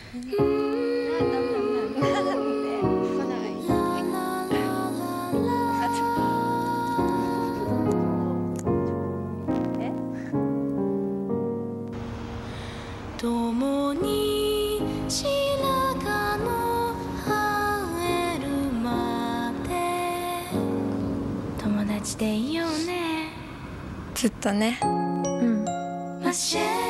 共に白髪の生えるまで友達でいようね。 ずっとね。 マシェ